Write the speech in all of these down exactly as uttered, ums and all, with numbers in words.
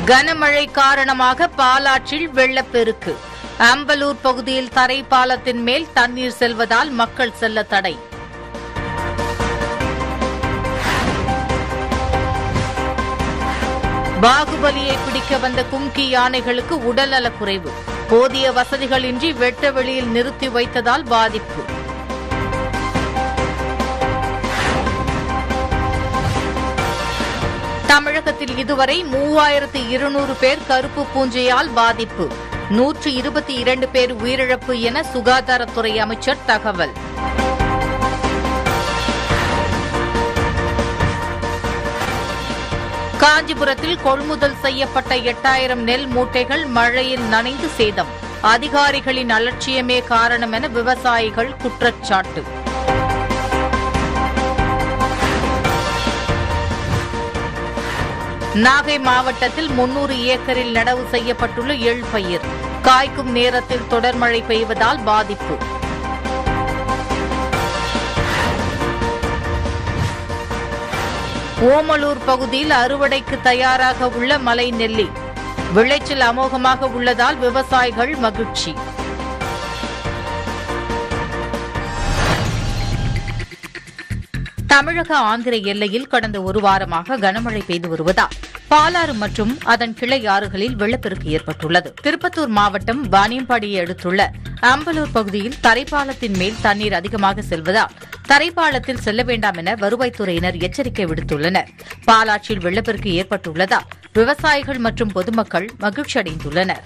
கனமழை காரணமாக பாலாற்றில் வெள்ளப்பெருக்கு. அம்பலூர் பகுதியில் தரைப்பாலத்தின் மேல் தண்ணீர் செல்வதால் மக்கள் செல்ல தடை. பாகுபலியை பிடிக்க வந்த கும்கி யானைகளுக்கு உடல்நலக் குறைவு. போதிய வசதிகளின்றி வெட்ட வெளியில் நிறுத்தி வைத்ததால் பாதிப்பு. தமிழகத்தில் இதுவரை மூவாயிரத்து இருநூறு பேர் கருப்பு பூஞ்சையால் பாதிப்பு. நூற்று இருபத்தி இரண்டு பேர் உயிரிழப்பு என சுகாதாரத்துறை அமைச்சர் தகவல். காஞ்சிபுரத்தில் கொள்முதல் செய்யப்பட்ட எட்டாயிரம் நெல் மூட்டைகள் மழையில் நனைந்து சேதம். அதிகாரிகளின் அலட்சியமே காரணம் என விவசாயிகள் குற்றச்சாட்டு. நாகை மாவட்டத்தில் முன்னூறு ஏக்கரில் நடவு செய்யப்பட்டுள்ள எள் பயிர் காய்க்கும் நேரத்தில் தொடர் மழை பெய்வதால் பாதிப்பு. ஓமலூர் பகுதியில் அறுவடைக்கு தயாராக உள்ள மலை நெல்லி விளைச்சல் அமோகமாக உள்ளதால் விவசாயிகள் மகிழ்ச்சி. தமிழக ஆந்திர எல்லையில் கடந்த ஒரு வாரமாக கனமழை பெய்து வருவதால் பாலாறு மற்றும் அதன் கிளை ஆறுகளில் வெள்ளப்பெருக்கு ஏற்பட்டுள்ளது. திருப்பத்தூர் மாவட்டம் வாணியம்பாடியை அடுத்துள்ள அம்பலூர் பகுதியில் தரைப்பாலத்தின் மேல் தண்ணீர் அதிகமாக செல்வதால் தரைப்பாலத்தில் செல்ல வேண்டாம் என வருவாய்த்துறையினர் எச்சரிக்கை விடுத்துள்ளனர். பாலாற்றில் வெள்ளப்பெருக்கு ஏற்பட்டுள்ளதால் விவசாயிகள் மற்றும் பொதுமக்கள் மகிழ்ச்சி அடைந்துள்ளனர்.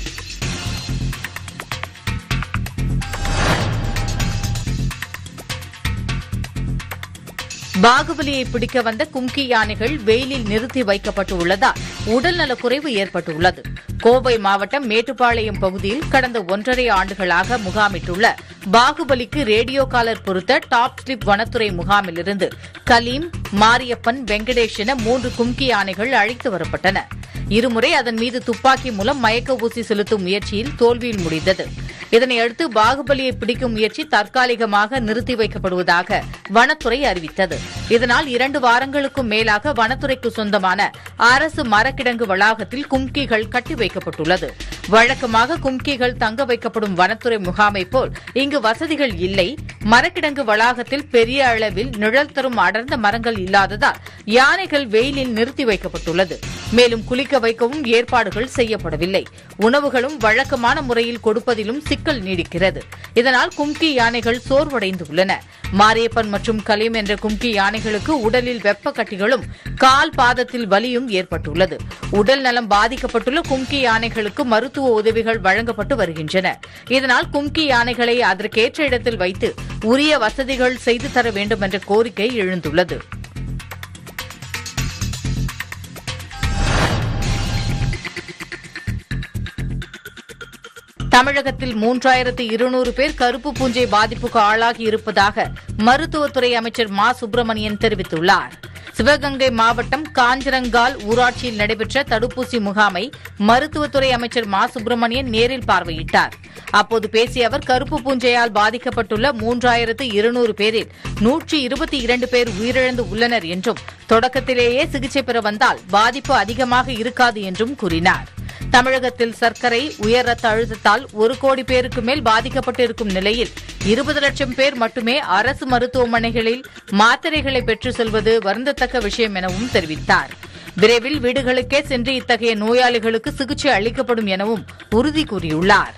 பாகுபலியை பிடிக்க வந்த கும்கி யானைகள் வெயிலில் நிறுத்தி வைக்கப்பட்டுள்ளதால் உடல்நலக் குறைவு ஏற்பட்டுள்ளது. கோவை மாவட்டம் மேட்டுப்பாளையம் பகுதியில் கடந்த ஒன்றரை ஆண்டுகளாக முகாமிட்டுள்ள பாகுபலிக்கு ரேடியோ காலர் பொருத்த டாப் ஸ்லிப் வனத்துறை முகாமிலிருந்து கலீம், மாரியப்பன், வெங்கடேஷ் என மூன்று கும்கி யானைகள் அழைத்து வரப்பட்டன. இருமுறை அதன் மீது துப்பாக்கி மூலம் மயக்க ஊசி செலுத்தும் முயற்சியில் தோல்வியில் முடிந்தது. இதனையடுத்து பாகுபலியை பிடிக்கும் முயற்சி தற்காலிகமாக நிறுத்தி வைக்கப்படுவதாக வனத்துறை அறிவித்தது. இதனால் இரண்டு வாரங்களுக்கும் மேலாக வனத்துறைக்கு சொந்தமான அரசு மரக்கிடங்கு வளாகத்தில் கும்கிகள் கட்டி வைக்கப்பட்டுள்ளது. வழக்கமாக கும்கிகள் தங்க வைக்கப்படும் வனத்துறை முகாமை போல் இங்கு வசதிகள் இல்லை. மரக்கிடங்கு வளாகத்தில் பெரிய அளவில் நிழல் தரும் அடர்ந்த மரங்கள் இல்லாததால் யானைகள் வெயிலில் நிறுத்தி வைக்கப்பட்டுள்ளது. மேலும் குளிக்க வைக்கவும் ஏற்பாடுகள் செய்யப்படவில்லை. உணவுகளும் வழக்கமான முறையில் கொடுப்பதிலும் சிக்கல் நீடிக்கிறது. இதனால் கும்கி யானைகள் சோர்வடைந்துள்ளன. மாரியப்பன் மற்றும் கலீம் என்ற கும்கி யானைகளுக்கு உடலில் வெப்ப கட்டிகளும் கால் பாதத்தில் வலியும் ஏற்பட்டுள்ளது. உடல் நலம் பாதிக்கப்பட்டுள்ள கும்கி யானைகளுக்கு மருத்துவ உதவிகள் வழங்கப்பட்டு வருகின்றன. இதனால் கும்கி யானைகளை அதற்கேற்ற இடத்தில் வைத்து உரிய வசதிகள் செய்து தர வேண்டும் என்ற கோரிக்கை எழுந்துள்ளது. தமிழகத்தில் மூன்றாயிரத்து இருநூறு பேர் கருப்பு பூஞ்சை பாதிப்புக்கு ஆளாகி இருப்பதாக மருத்துவத்துறை அமைச்சர் மா சுப்பிரமணியன் தெரிவித்துள்ளார். சிவகங்கை மாவட்டம் காஞ்சரங்கால் ஊராட்சியில் நடைபெற்ற தடுப்பூசி முகாமை மருத்துவத்துறை அமைச்சர் மா சுப்பிரமணியன் நேரில் பார்வையிட்டார். அப்போது பேசிய அவர் கருப்பு பூஞ்சையால் பாதிக்கப்பட்டுள்ள மூன்றாயிரத்து இருநூறு பேரில் நூற்றி இருபத்தி இரண்டு பேர் உயிரிழந்து உள்ளனர் என்றும் தொடக்கத்திலேயே சிகிச்சை பெற வந்தால் பாதிப்பு அதிகமாக இருக்காது என்றும் கூறினார். தமிழகத்தில் சர்க்கரை, உயர் ரத்த அழுத்தத்தால் ஒரு கோடி பேருக்கு மேல் பாதிக்கப்பட்டிருக்கும் நிலையில் இருபது லட்சம் பேர் மட்டுமே அரசு மருத்துவமனைகளில் மாத்திரைகளை பெற்று செல்வது வருந்தத்தக்க விஷயம் எனவும் தெரிவித்தார். விரைவில் வீடுகளுக்கே சென்று இத்தகைய நோயாளிகளுக்கு சிகிச்சை அளிக்கப்படும் எனவும் உறுதி கூறியுள்ளார்.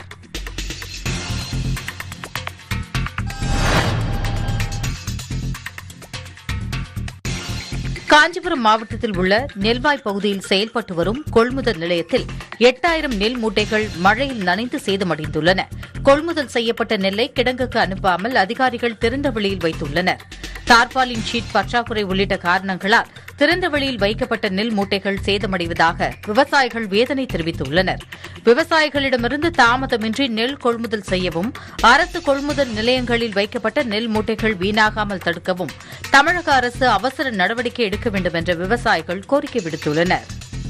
காஞ்சிபுரம் மாவட்டத்தில் உள்ள நெல்வாய் பகுதியில் செயல்பட்டு வரும் கொள்முதல் நிலையத்தில் எட்டாயிரம் நெல் மூட்டைகள் மழையில் நனைந்து சேதமடைந்துள்ளன. கொள்முதல் செய்யப்பட்ட நெல்லை கிடங்குக்கு அனுப்பாமல் அதிகாரிகள் திறந்த வெளியில் வைத்துள்ளனர். தார்பாலின் ஷீட் பற்றாக்குறை உள்ளிட்ட காரணங்களால் திறந்த வெளியில் வைக்கப்பட்ட நெல் மூட்டைகள் சேதமடைவதாக விவசாயிகள் வேதனை தெரிவித்துள்ளனர். விவசாயிகளிடமிருந்து தாமதமின்றி நெல் கொள்முதல் செய்யவும், அரசு கொள்முதல் நிலையங்களில் வைக்கப்பட்ட நெல் மூட்டைகள் வீணாகாமல் தடுக்கவும் தமிழக அரசு அவசர நடவடிக்கை எடுக்க வேண்டும் என்று விவசாயிகள் கோரிக்கை விடுத்துள்ளனர்.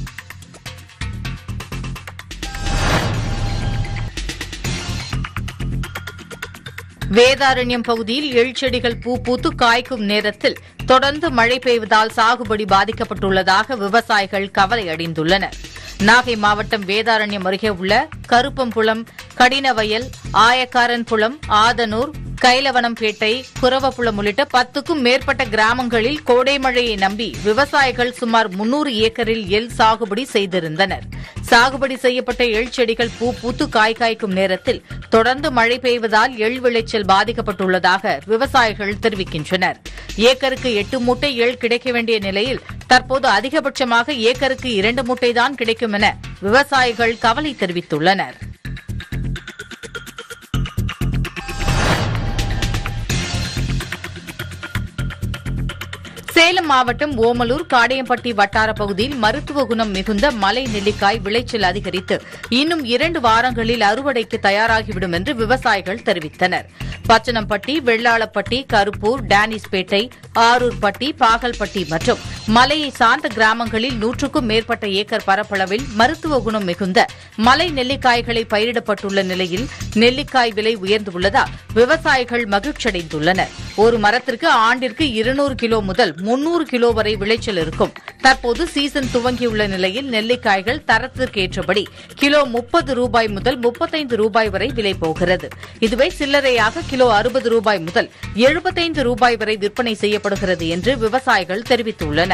வேதாரண்யம் பகுதியில் எள் செடிகள் பூ பூத்து காய்க்கும் நேரத்தில் தொடர்ந்து மழை பெய்வதால் சாகுபடி பாதிக்கப்பட்டுள்ளதாக விவசாயிகள் கவலை அடைந்துள்ளனர். நாகை மாவட்டம் வேதாரண்யம் அருகே உள்ள கருப்பம்புலம், கடினவயல், ஆயக்காரன்புலம், ஆதனூர், கைலவனம்பேட்டை, குரவப்புலம் உள்ளிட்ட பத்துக்கும் மேற்பட்ட கிராமங்களில் கோடை மழையை நம்பி விவசாயிகள் சுமார் முன்னூறு ஏக்கரில் எள் சாகுபடி செய்திருந்தனர். சாகுபடி செய்யப்பட்ட எள் செடிகள் பூ பூத்து காய் காய்க்கும் நேரத்தில் தொடர்ந்து மழை பெய்வதால் எள் விளைச்சல் பாதிக்கப்பட்டுள்ளதாக விவசாயிகள் தெரிவிக்கின்றனர். ஏக்கருக்கு எட்டு மூட்டை எள் கிடைக்க வேண்டிய நிலையில் தற்போது அதிகபட்சமாக ஏக்கருக்கு இரண்டு மூட்டைதான் கிடைக்கும் என விவசாயிகள் கவலை தெரிவித்துள்ளனர். சேலம் மாவட்டம் ஓமலூர், காடையம்பட்டி வட்டார பகுதியில் மருத்துவ குணம் மிகுந்த மலை நெல்லிக்காய் விளைச்சல் அதிகரித்து இன்னும் இரண்டு வாரங்களில் அறுவடைக்கு தயாராகிவிடும் என்று விவசாயிகள் தெரிவித்தனர். பச்சனம்பட்டி, வெள்ளாளப்பட்டி, கருப்பூர், டேனிஸ்பேட்டை, ஆரூர்பட்டி, பாகல்பட்டி மற்றும் மலையை சார்ந்த கிராமங்களில் நூற்றுக்கும் மேற்பட்ட ஏக்கர் பரப்பளவில் மருத்துவ குணம் மிகுந்த மலை நெல்லிக்காய்களை பயிரிடப்பட்டுள்ள நிலையில் நெல்லிக்காய் விலை உயர்ந்துள்ளதால் விவசாயிகள் மகிழ்ச்சியடைந்துள்ளனர். ஒரு மரத்திற்கு ஆண்டிற்கு இருநூறு கிலோ முதல் முன்னூறு கிலோ வரை விளைச்சல் இருக்கும். தற்போது சீசன் துவங்கியுள்ள நிலையில் நெல்லிக்காய்கள் தரத்திற்கேற்றபடி கிலோ முப்பது ரூபாய் முதல் முப்பத்தைந்து ரூபாய் வரை விலை போகிறது. இதுவே சில்லறையாக கிலோ அறுபது ரூபாய் முதல் எழுபத்தைந்து ரூபாய் வரை விற்பனை செய்யப்படுகிறது என்று விவசாயிகள் தெரிவித்துள்ளனர்.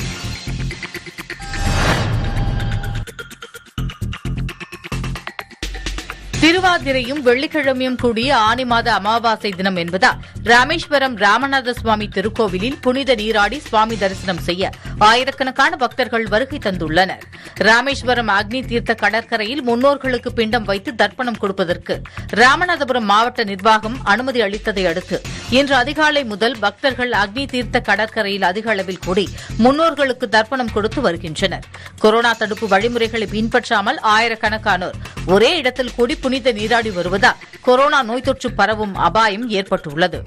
திருவாதிரையும் வெள்ளிக்கிழமையும் கூடிய ஆனி மாத அமாவாசை தினம் என்பதால் ராமேஸ்வரம் ராமநாத சுவாமி திருக்கோவிலில் புனித நீராடி சுவாமி தரிசனம் செய்ய ஆயிரக்கணக்கான பக்தர்கள் வருகை தந்துள்ளனர். ராமேஸ்வரம் அக்னி தீர்த்த கடற்கரையில் முன்னோர்களுக்கு பிண்டம் வைத்து தர்ப்பணம் கொடுப்பதற்கு ராமநாதபுரம் மாவட்ட நிர்வாகம் அனுமதி அளித்ததை அடுத்து இன்று அதிகாலை முதல் பக்தர்கள் அக்னி தீர்த்த கடற்கரையில் அதிக அளவில் கூடி முன்னோர்களுக்கு தர்ப்பணம் கொடுத்து வருகின்றனர். கொரோனா தடுப்பு வழிமுறைகளை பின்பற்றாமல் ஆயிரக்கணக்கானோர் ஒரே இடத்தில் கூடி புனித நீராடி வருவதால் கொரோனா நோய் தொற்று பரவும் அபாயம் ஏற்பட்டுள்ளது.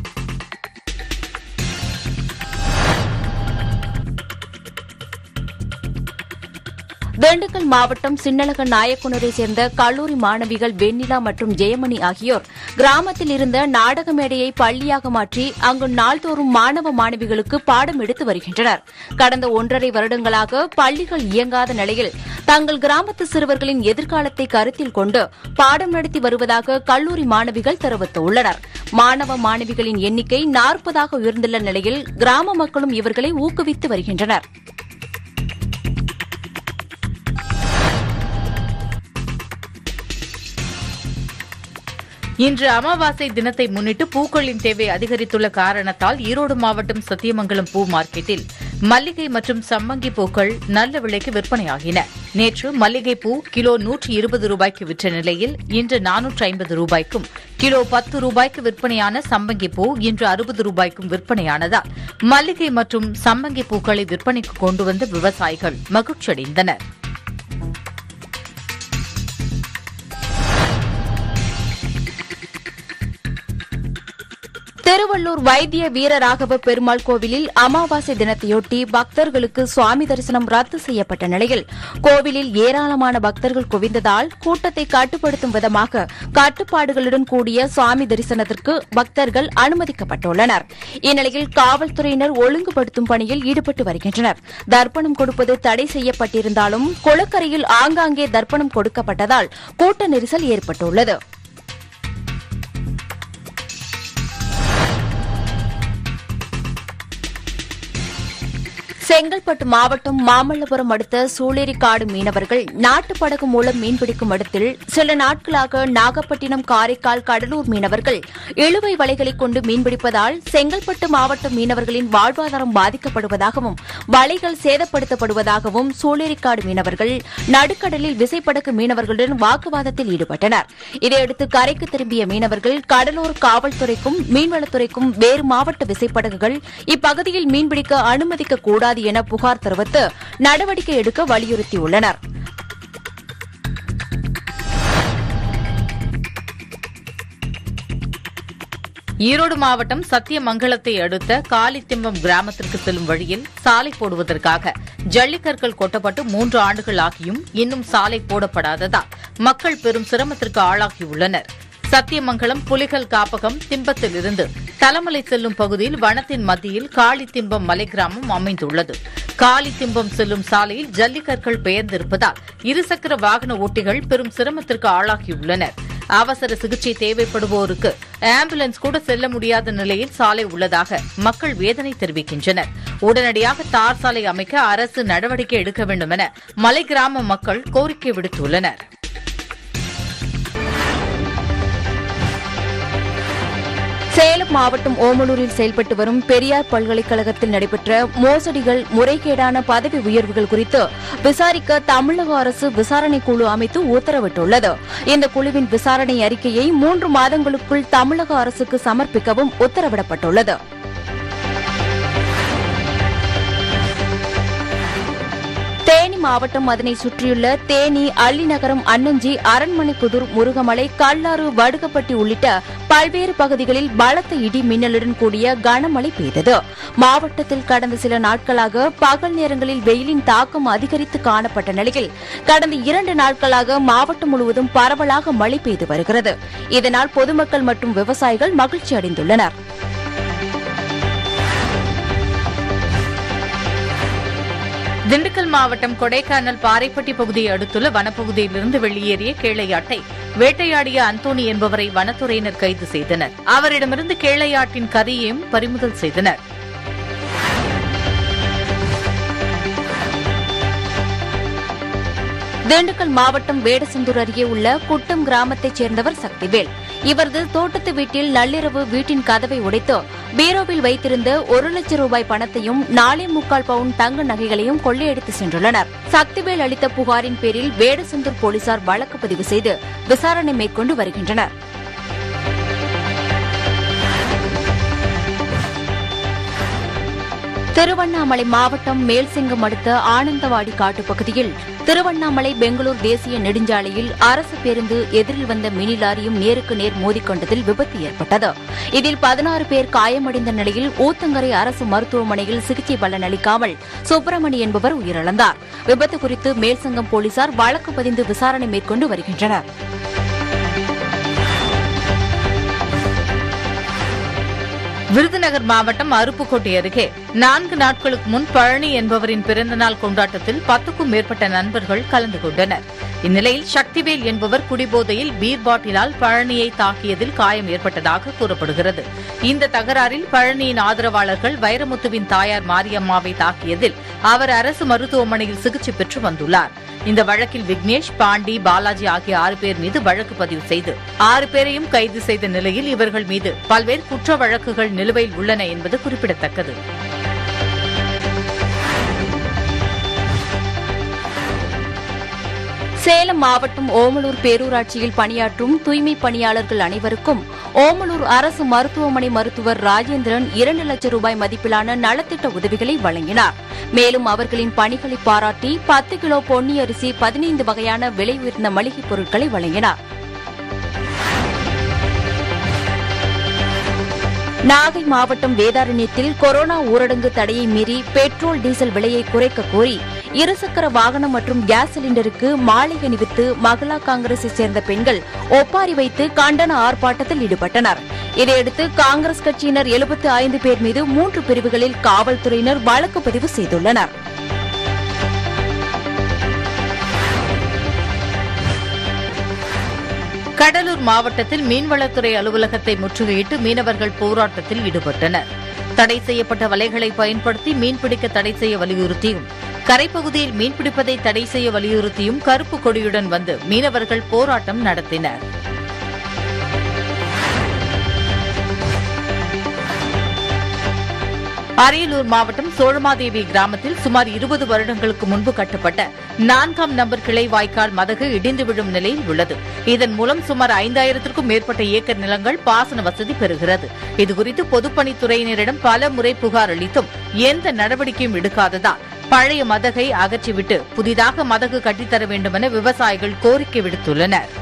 திண்டுக்கல் மாவட்டம் சின்னலக நாயக்குனரை சேர்ந்த கல்லூரி மாணவிகள் வெண்ணிலா மற்றும் ஜெயமணி ஆகியோர் கிராமத்தில் இருந்த நாடக மேடையை பள்ளியாக மாற்றி அங்கு நாள்தோறும் மாணவ மாணவிகளுக்கு பாடம் எடுத்து வருகின்றனர். கடந்த ஒன்றரை வருடங்களாக பள்ளிகள் இயங்காத நிலையில் தங்கள் கிராமத்து சிறுவர்களின் எதிர்காலத்தை கருத்தில் கொண்டு பாடம் நடத்தி வருவதாக கல்லூரி மாணவிகள் தெரிவித்துள்ளனர். மாணவ மாணவிகளின் எண்ணிக்கை நாற்பதாக உயர்ந்துள்ள நிலையில் கிராம மக்களும் இவர்களை ஊக்குவித்து வருகின்றனர். இன்று அமாவாசை தினத்தை முன்னிட்டு பூக்களின் தேவை அதிகரித்துள்ள காரணத்தால் ஈரோடு மாவட்டம் சத்தியமங்கலம் பூ மார்க்கெட்டில் மல்லிகை மற்றும் சம்மங்கி பூக்கள் நல்ல விலைக்கு விற்பனையாகின. நேற்று மல்லிகை பூ கிலோ நூற்று இருபது ரூபாய்க்கு விற்ற நிலையில் இன்று நானூற்று ஐம்பது ரூபாய்க்கும், கிலோ பத்து ரூபாய்க்கு விற்பனையான சம்மங்கி பூ இன்று அறுபது ரூபாய்க்கும் விற்பனையானதால் மல்லிகை மற்றும் சம்மங்கி பூக்களை விற்பனைக்கு கொண்டு வந்த விவசாயிகள் மகிழ்ச்சியடைந்தனர். திருவள்ளூர் வைத்திய வீரராகவ பெருமாள் கோவிலில் அமாவாசை தினத்தையொட்டி பக்தர்களுக்கு சுவாமி தரிசனம் ரத்து செய்யப்பட்ட நிலையில் கோவிலில் ஏராளமான பக்தர்கள் குவிந்ததால் கூட்டத்தை கட்டுப்படுத்தும் விதமாக கட்டுப்பாடுகளுடன் கூடிய சுவாமி தரிசனத்திற்கு பக்தர்கள் அனுமதிக்கப்பட்டுள்ளனர். இந்நிலையில் காவல்துறையினர் ஒழுங்குபடுத்தும் பணியில் ஈடுபட்டு வருகின்றனர். தர்ப்பணம் கொடுப்பது தடை செய்யப்பட்டிருந்தாலும் குளக்கரையில் ஆங்காங்கே தர்ப்பணம் கொடுக்கப்பட்டதால் கூட்ட நெரிசல் ஏற்பட்டுள்ளது. செங்கல்பட்டு மாவட்டம் மாமல்லபுரம் அடுத்த சூளேரிக்காடு மீனவர்கள் நாட்டுப்படகு மூலம் மீன்பிடிக்கும் இடத்தில் சில நாட்களாக நாகப்பட்டினம், காரைக்கால், கடலூர் மீனவர்கள் இழுவை வலைகளை கொண்டு மீன்பிடிப்பதால் செங்கல்பட்டு மாவட்ட மீனவர்களின் வாழ்வாதாரம் பாதிக்கப்படுவதாகவும் வலைகள் சேதப்படுத்தப்படுவதாகவும் சூளேரிக்காடு மீனவர்கள் நடுக்கடலில் விசைப்படகு மீனவர்களுடன் வாக்குவாதத்தில் ஈடுபட்டனர். இதையடுத்து கரைக்கு திரும்பிய மீனவர்கள் கடலூர் காவல்துறைக்கும் மீன்வளத்துறைக்கும் வேறு மாவட்ட விசைப்படகுகள் இப்பகுதியில் மீன்பிடிக்க அனுமதிக்கக்கூடாது என புகார் தெரிவித்து நடவடிக்கை எடுக்க வலியுறுத்தியுள்ளனர். ஈரோடு மாவட்டம் சத்தியமங்கலத்தை அடுத்த காலித்திம்பம் கிராமத்திற்கு செல்லும் வழியில் சாலை போடுவதற்காக ஜல்லிக்கற்கள் கொட்டப்பட்டு மூன்று ஆண்டுகள் ஆகியும் இன்னும் சாலை போடப்படாததால் மக்கள் பெரும் சிரமத்திற்கு ஆளாகியுள்ளனர். சத்தியமங்கலம் புலிகள் காப்பகம் திம்பத்திலிருந்து தலமலை செல்லும் பகுதியில் வனத்தின் மத்தியில் காளித்திம்பம் மலை கிராமம் அமைந்துள்ளது. காளித்திம்பம் செல்லும் சாலையில் ஜல்லிக்கற்கள் பெயர்ந்திருப்பதால் இருசக்கர வாகன ஓட்டிகள் பெரும் சிரமத்திற்கு ஆளாகியுள்ளனர். அவசர சிகிச்சை தேவைப்படுவோருக்கு ஆம்புலன்ஸ் கூட செல்ல முடியாத நிலையில் சாலை உள்ளதாக மக்கள் வேதனை தெரிவிக்கின்றனர். உடனடியாக தார் சாலை அமைக்க அரசு நடவடிக்கை எடுக்க வேண்டும் என மலை கிராம மக்கள் கோரிக்கை விடுத்துள்ளனர். சேலம் மாவட்டம் ஓமலூரில் செயல்பட்டு வரும் பெரியார் பல்கலைக்கழகத்தில் நடைபெற்ற மோசடிகள், முறைகேடான பதவி உயர்வுகள் குறித்து விசாரிக்க தமிழக அரசு விசாரணை குழு அமைத்து உத்தரவிட்டுள்ளது. இந்த குழுவின் விசாரணை அறிக்கையை மூன்று மாதங்களுக்குள் தமிழக அரசுக்கு சமர்ப்பிக்கவும் உத்தரவிடப்பட்டுள்ளது. தேனி மாவட்டம் அதனை சுற்றியுள்ள தேனி, அள்ளிநகரம், அன்னஞ்சி, அரண்மனைப்புதூர், முருகமலை, கல்லாறு, வடுகப்பட்டி உள்ளிட்ட பல்வேறு பகுதிகளில் பலத்த இடி மின்னலுடன் கூடிய கனமழை பெய்தது. மாவட்டத்தில் கடந்த சில நாட்களாக பகல் நேரங்களில் வெயிலின் தாக்கம் அதிகரித்து காணப்பட்ட நிலையில் கடந்த இரண்டு நாட்களாக மாவட்டம் முழுவதும் பரவலாக மழை பெய்து வருகிறது. இதனால் பொதுமக்கள் மற்றும் விவசாயிகள் மகிழ்ச்சி அடைந்துள்ளனர். திண்டுக்கல் மாவட்டம் கொடைக்கானல் பாறைப்பட்டி பகுதியை அடுத்துள்ள வனப்பகுதியிலிருந்து வெளியேறிய கேளையாட்டை வேட்டையாடிய அந்தோணி என்பவரை வனத்துறையினர் கைது செய்தனர். அவரிடமிருந்து கேளையாட்டின் கரியையும் பறிமுதல் செய்தனர். திண்டுக்கல் மாவட்டம் வேடசந்தூர் அருகே உள்ள குட்டம் கிராமத்தைச் சேர்ந்தவர் சக்திவேல். இவரது தோட்டத்து வீட்டில் நள்ளிரவு வீட்டின் கதவை உடைத்து பீரோவில் வைத்திருந்த ஒரு லட்சம் ரூபாய் பணத்தையும் நாலே முக்கால் பவுன் தங்க நகைகளையும் கொள்ளையடித்து சென்றுள்ளனர். சக்திவேல் அளித்த புகாரின் பேரில் வேடசந்தூர் போலீசார் வழக்கு பதிவு செய்து விசாரணை மேற்கொண்டு வருகின்றனர். திருவண்ணாமலை மாவட்டம் மேல்சிங்கம் அடுத்த ஆனந்தவாடி காட்டுப்பகுதியில் திருவண்ணாமலை பெங்களூர் தேசிய நெடுஞ்சாலையில் அரசு பேருந்து எதிரில் வந்த மினி லாரியும் நேருக்கு நேர் மோதிக்கொண்டதில் விபத்து ஏற்பட்டது. இதில் பதினாறு பேர் காயமடைந்த நிலையில் ஊத்தங்கரை அரசு மருத்துவமனையில் சிகிச்சை பலனளிக்காமல் சுப்பிரமணி என்பவர் உயிரிழந்தார். விபத்து குறித்து மேல்சிங்கம் போலீசார் வழக்கு பதிந்து விசாரணை மேற்கொண்டு வருகின்றனர். விருதுநகர் மாவட்டம் அருப்புக்கோட்டை அருகே நான்கு நாட்களுக்கு முன் பழனி என்பவரின் பிறந்தநாள் கொண்டாட்டத்தில் பத்துக்கும் மேற்பட்ட நண்பர்கள் கலந்து கொண்டனர். இந்நிலையில் சக்திவேல் என்பவர் குடிபோதையில் பீர் பாட்டிலால் பழனியை தாக்கியதில் காயம் ஏற்பட்டதாக கூறப்படுகிறது. இந்த தகராறில் பழனியின் ஆதரவாளர்கள் வைரமுத்துவின் தாயார் மாரியம்மாவை தாக்கியதில் அவர் அரசு மருத்துவமனையில் சிகிச்சை பெற்று வந்துள்ளார். இந்த வழக்கில் விக்னேஷ், பாண்டி, பாலாஜி ஆகிய ஆறு பேர் மீது வழக்கு பதிவு செய்து ஆறு பேரையும் கைது செய்த நிலையில் இவர்கள் மீது பல்வேறு குற்ற வழக்குகள் நிலுவையில் உள்ளன என்பது குறிப்பிடத்தக்கது. சேலம் மாவட்டம் ஓமலூர் பேரூராட்சியில் பணியாற்றும் தூய்மை பணியாளர்கள் அனைவருக்கும் ஓமலூர் அரசு மருத்துவமனை மருத்துவர் ராஜேந்திரன் இரண்டு லட்சம் ரூபாய் மதிப்பிலான நலத்திட்ட உதவிகளை வழங்கினார். மேலும் அவர்களின் பணிகளை பாராட்டி பத்து கிலோ பொன்னி அரிசி, பதினைந்து வகையான விலை உயர்ந்த மளிகைப் பொருட்களை வழங்கினார். நாகை மாவட்டம் வேதாரண்யத்தில் கொரோனா ஊரடங்கு தடையை மீறி பெட்ரோல், டீசல் விலையை குறைக்க கோரி இருசக்கர வாகனம் மற்றும் கேஸ் சிலிண்டருக்கு மாலை அணிவித்து மகளா காங்கிரஸை சேர்ந்த பெண்கள் ஒப்பாரி வைத்து கண்டன ஆர்ப்பாட்டத்தில் ஈடுபட்டனர். இதையடுத்து காங்கிரஸ் கட்சியினர் எழுபத்தி ஐந்து பேர் மீது மூன்று பிரிவுகளில் காவல்துறையினர் வழக்கு பதிவு செய்துள்ளனர். கடலூர் மாவட்டத்தில் மீன்வளத்துறை அலுவலகத்தை முற்றுகையிட்டு மீனவர்கள் போராட்டத்தில் ஈடுபட்டனர். தடை செய்யப்பட்ட வலைகளை பயன்படுத்தி மீன்பிடிக்க தடை செய்ய வலியுறுத்தியும் கரைப்பகுதியில் மீன்பிடிப்பதை தடை செய்ய வலியுறுத்தியும் கருப்பு கொடியுடன் வந்து மீனவர்கள் போராட்டம் நடத்தினர். அரியலூர் மாவட்டம் சோழமாதேவி கிராமத்தில் சுமார் இருபது வருடங்களுக்கு முன்பு கட்டப்பட்ட நான்காம் நம்பர் கிளை வாய்க்கால் மதகு இடிந்து விழும் நிலையில் உள்ளது. இதன் மூலம் சுமார் ஐந்தாயிரத்திற்கும் மேற்பட்ட ஏக்கர் நிலங்கள் பாசன வசதி பெறுகிறது. இதுகுறித்து பொதுப்பணித்துறையினரிடம் பல முறை புகார் அளித்தும் எந்த நடவடிக்கையும் எடுக்காததால் பழைய மதகை அகற்றிவிட்டு புதிதாக மதகு கட்டித்தர வேண்டும் என விவசாயிகள் கோரிக்கை விடுத்துள்ளனர்.